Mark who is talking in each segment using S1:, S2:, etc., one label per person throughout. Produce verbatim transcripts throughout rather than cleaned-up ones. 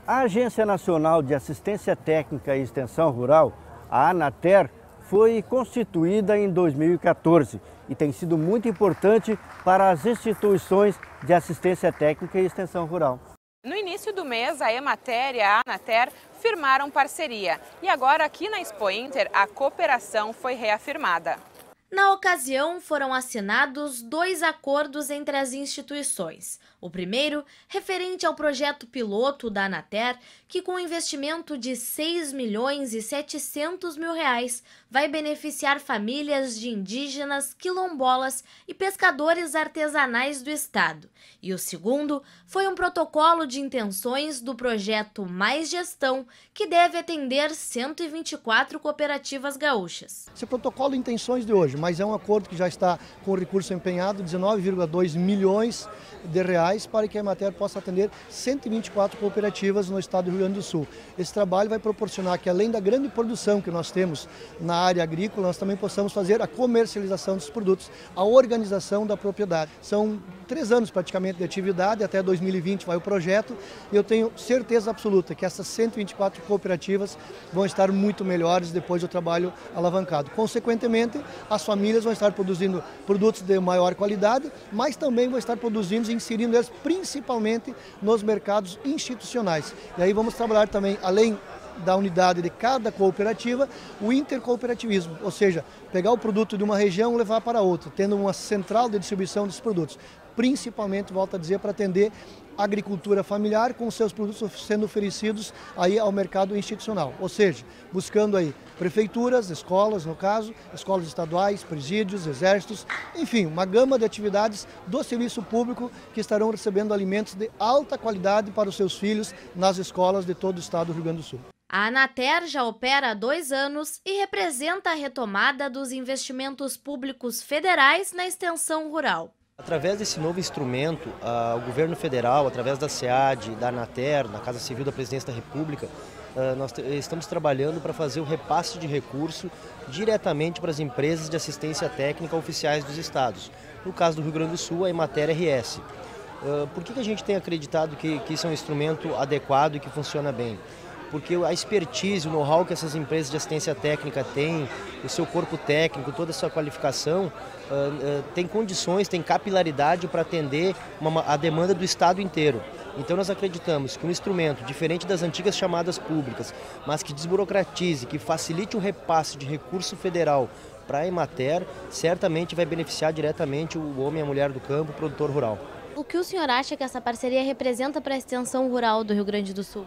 S1: A Agência Nacional de Assistência Técnica e Extensão Rural, a ANATER, foi constituída em dois mil e quatorze e tem sido muito importante para as instituições de assistência técnica e extensão rural.
S2: No início do mês, a Emater e a ANATER firmaram parceria e agora aqui na Expo Inter a cooperação foi reafirmada.
S3: Na ocasião, foram assinados dois acordos entre as instituições. O primeiro, referente ao projeto piloto da ANATER, que com investimento de seis milhões e setecentos mil reais, vai beneficiar famílias de indígenas, quilombolas e pescadores artesanais do estado. E o segundo foi um protocolo de intenções do projeto Mais Gestão, que deve atender cento e vinte e quatro cooperativas gaúchas.
S4: Esse protocolo de intenções de hoje, mas é um acordo que já está com o recurso empenhado, dezenove vírgula dois milhões de reais, para que a Emater possa atender cento e vinte e quatro cooperativas no estado do Rio Grande do Sul. Esse trabalho vai proporcionar que, além da grande produção que nós temos na área agrícola, nós também possamos fazer a comercialização dos produtos, a organização da propriedade. São três anos praticamente de atividade, até dois mil e vinte vai o projeto, e eu tenho certeza absoluta que essas cento e vinte e quatro cooperativas vão estar muito melhores depois do trabalho alavancado. Consequentemente, as famílias vão estar produzindo produtos de maior qualidade, mas também vão estar produzindo e inserindo eles principalmente nos mercados institucionais. E aí vamos trabalhar também, além da unidade de cada cooperativa, o intercooperativismo, ou seja, pegar o produto de uma região e levar para outra, tendo uma central de distribuição desses produtos, principalmente, volto a dizer, para atender a agricultura familiar com seus produtos sendo oferecidos aí ao mercado institucional, ou seja, buscando aí prefeituras, escolas, no caso, escolas estaduais, presídios, exércitos, enfim, uma gama de atividades do serviço público que estarão recebendo alimentos de alta qualidade para os seus filhos nas escolas de todo o estado do Rio Grande do Sul.
S3: A ANATER já opera há dois anos e representa a retomada dos investimentos públicos federais na extensão rural.
S5: Através desse novo instrumento, uh, o governo federal, através da SEAD, da ANATER, da Casa Civil da Presidência da República, uh, nós estamos trabalhando para fazer o repasse de recurso diretamente para as empresas de assistência técnica oficiais dos estados. No caso do Rio Grande do Sul, a Emater R S. Uh, por que, que a gente tem acreditado que, que isso é um instrumento adequado e que funciona bem? Porque a expertise, o know-how que essas empresas de assistência técnica têm, o seu corpo técnico, toda a sua qualificação, uh, uh, tem condições, tem capilaridade para atender uma, a demanda do estado inteiro. Então nós acreditamos que um instrumento diferente das antigas chamadas públicas, mas que desburocratize, que facilite o repasse de recurso federal para a Emater, certamente vai beneficiar diretamente o homem e a mulher do campo, o produtor rural.
S3: O que o senhor acha que essa parceria representa para a extensão rural do Rio Grande do Sul?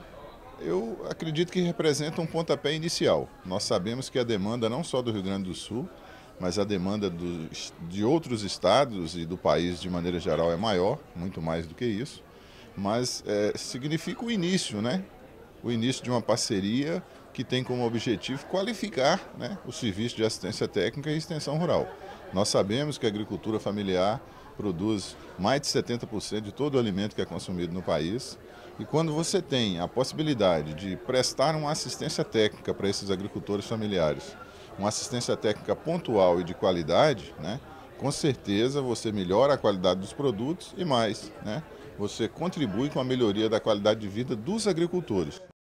S6: Eu acredito que representa um pontapé inicial. Nós sabemos que a demanda não só do Rio Grande do Sul, mas a demanda do, de outros estados e do país de maneira geral é maior, muito mais do que isso. Mas é, significa o início, né? O início de uma parceria que tem como objetivo qualificar, né, o serviço de assistência técnica e extensão rural. Nós sabemos que a agricultura familiar produz mais de setenta por cento de todo o alimento que é consumido no país. E quando você tem a possibilidade de prestar uma assistência técnica para esses agricultores familiares, uma assistência técnica pontual e de qualidade, né, com certeza você melhora a qualidade dos produtos e mais, né, você contribui com a melhoria da qualidade de vida dos agricultores.